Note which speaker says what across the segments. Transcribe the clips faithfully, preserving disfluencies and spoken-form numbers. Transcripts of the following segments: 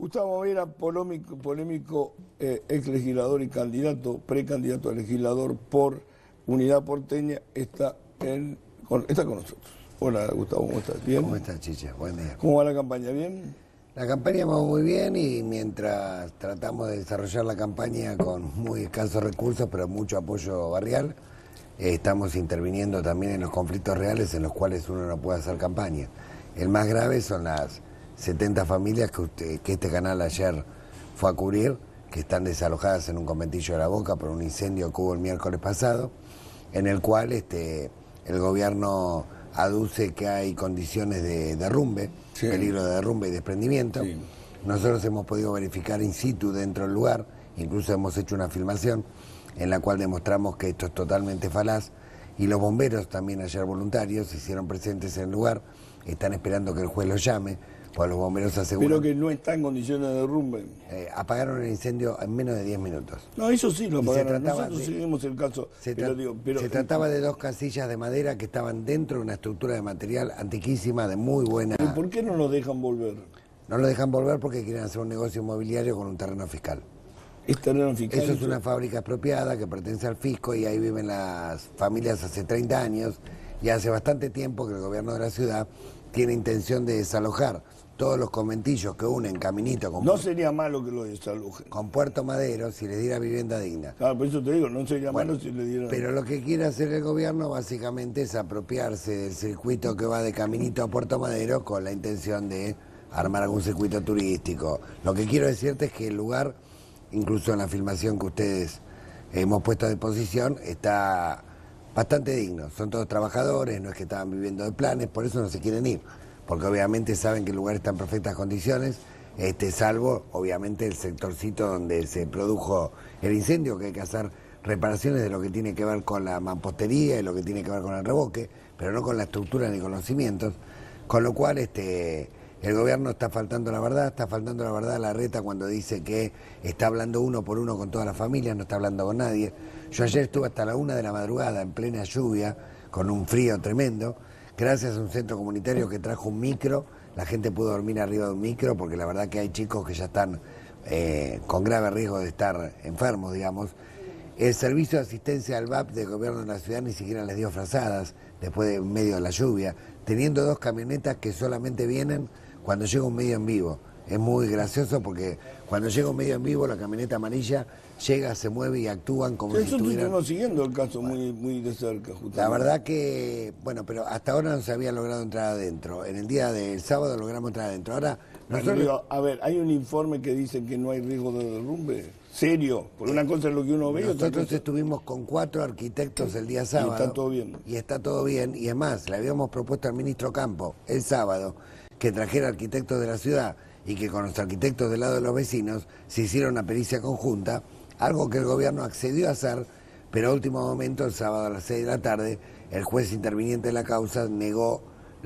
Speaker 1: Gustavo Vera, polémico, polémico eh, ex legislador y candidato, precandidato a legislador por Unidad Porteña, está, en, con, está con nosotros. Hola Gustavo, ¿cómo estás? ¿Bien?
Speaker 2: ¿Cómo estás, Chiche? Buen día.
Speaker 1: ¿Cómo va la campaña? ¿Bien?
Speaker 2: La campaña va muy bien y mientras tratamos de desarrollar la campaña con muy escasos recursos, pero mucho apoyo barrial, eh, estamos interviniendo también en los conflictos reales en los cuales uno no puede hacer campaña. El más grave son las setenta familias que, usted, que este canal ayer fue a cubrir, que están desalojadas en un conventillo de La Boca por un incendio que hubo el miércoles pasado, en el cual este, el gobierno aduce que hay condiciones de derrumbe, sí. peligro de derrumbe y desprendimiento. Sí. Nosotros hemos podido verificar in situ dentro del lugar, incluso hemos hecho una filmación en la cual demostramos que esto es totalmente falaz, y los bomberos también ayer voluntarios se hicieron presentes en el lugar, están esperando que el juez los llame, pues los bomberos aseguran...
Speaker 1: Pero que no está en condiciones de derrumbe.
Speaker 2: Eh, apagaron el incendio en menos de diez minutos.
Speaker 1: No, eso sí lo apagaron. Nosotros de, seguimos el caso.
Speaker 2: Se,
Speaker 1: pero
Speaker 2: tra
Speaker 1: digo, pero,
Speaker 2: se trataba de dos casillas de madera que estaban dentro de una estructura de material antiquísima, de muy buena...
Speaker 1: ¿Pero por qué no nos dejan volver?
Speaker 2: No lo dejan volver porque quieren hacer un negocio inmobiliario con un terreno fiscal.
Speaker 1: ¿Es terreno fiscal?
Speaker 2: Eso es una fábrica expropiada que pertenece al fisco y ahí viven las familias hace treinta años y hace bastante tiempo que el gobierno de la ciudad tiene intención de desalojar todos los conventillos que unen Caminito con...
Speaker 1: No sería malo que lo desalojen.
Speaker 2: Con Puerto Madero si les diera vivienda digna.
Speaker 1: Claro, por eso te digo, no sería
Speaker 2: bueno,
Speaker 1: malo si le dieran...
Speaker 2: Pero lo que quiere hacer el gobierno básicamente es apropiarse del circuito que va de Caminito a Puerto Madero con la intención de armar algún circuito turístico. Lo que quiero decirte es que el lugar, incluso en la filmación que ustedes hemos puesto a disposición, está bastante digno. Son todos trabajadores, no es que estaban viviendo de planes, por eso no se quieren ir. Porque obviamente saben que el lugar está en perfectas condiciones, este, salvo obviamente el sectorcito donde se produjo el incendio, que hay que hacer reparaciones de lo que tiene que ver con la mampostería y lo que tiene que ver con el revoque, pero no con la estructura ni con los cimientos, con lo cual este, el gobierno está faltando la verdad, está faltando la verdad a Larreta cuando dice que está hablando uno por uno con todas las familias, no está hablando con nadie. Yo ayer estuve hasta la una de la madrugada en plena lluvia, con un frío tremendo. Gracias a un centro comunitario que trajo un micro, la gente pudo dormir arriba de un micro, porque la verdad que hay chicos que ya están eh, con grave riesgo de estar enfermos, digamos. El servicio de asistencia al V A P del gobierno de la ciudad ni siquiera les dio frazadas, después de medio de la lluvia, teniendo dos camionetas que solamente vienen cuando llega un medio en vivo. Es muy gracioso porque cuando llega un medio en vivo, la camioneta amarilla llega, se mueve y actúan como
Speaker 1: sí,
Speaker 2: si estuvieran...
Speaker 1: estuvimos siguiendo el caso bueno, muy, muy de cerca, justamente.
Speaker 2: La verdad que, bueno, pero hasta ahora no se había logrado entrar adentro. En el día del sábado logramos entrar adentro. Ahora, nosotros...
Speaker 1: Digo, a ver, hay un informe que dice que no hay riesgo de derrumbe. ¿Serio? Por una cosa es lo que uno ve.
Speaker 2: Nosotros estuvimos con cuatro arquitectos el día sábado.
Speaker 1: Y está todo bien.
Speaker 2: Y está todo bien. Y es más, le habíamos propuesto al ministro Campo el sábado que trajera arquitectos de la ciudad y que con los arquitectos del lado de los vecinos se hiciera una pericia conjunta, algo que el gobierno accedió a hacer, pero a último momento, el sábado a las seis de la tarde, el juez interviniente de la causa negó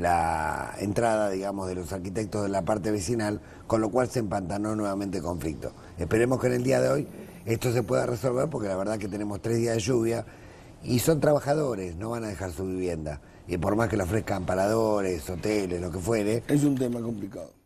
Speaker 2: la entrada, digamos, de los arquitectos de la parte vecinal, con lo cual se empantanó nuevamente el conflicto. Esperemos que en el día de hoy esto se pueda resolver, porque la verdad que tenemos tres días de lluvia y son trabajadores, no van a dejar su vivienda. Y por más que le ofrezcan paradores, hoteles, lo que fuere...
Speaker 1: Es un tema complicado.